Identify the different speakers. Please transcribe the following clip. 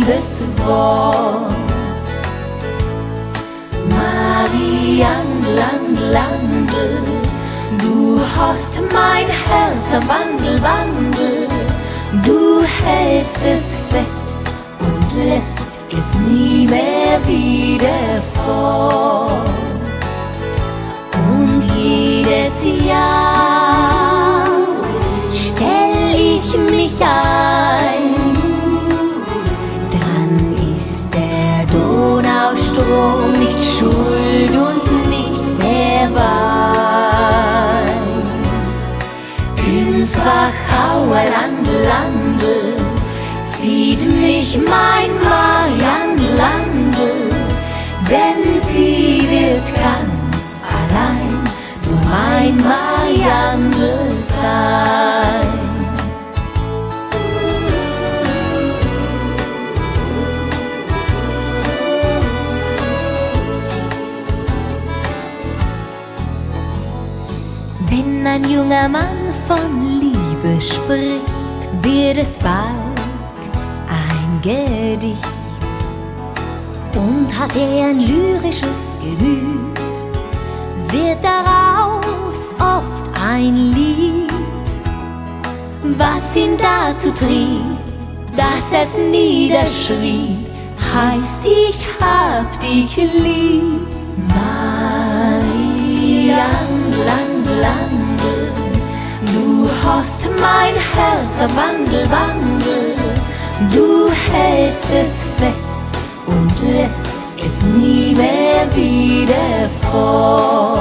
Speaker 1: liebes Wort. Marianlandl, du hast mein Herz am Wandel. Du hältst es fest und lässt es nie mehr wieder fort. Und jedes Jahr stell ich mich ein, dann ist der Donaustrom nicht schuld und nicht der Wein. Ins Wachauer Landl zieht mich mein Marianlandl, denn sie wird ganz allein nur mein Marianndl sein. Wenn ein junger Mann von Liebe spricht, wird es bald ein Gedicht. Und hat er ein lyrisches Gemüt, wird daraus oft ein Lied. Was ihn dazu trieb, dass er's niederschrieb, heißt: Ich hab dich lieb. Marianlandl, du hast mein Herz am Wandel. Du hältst es fest und lässt es nie mehr wieder fort.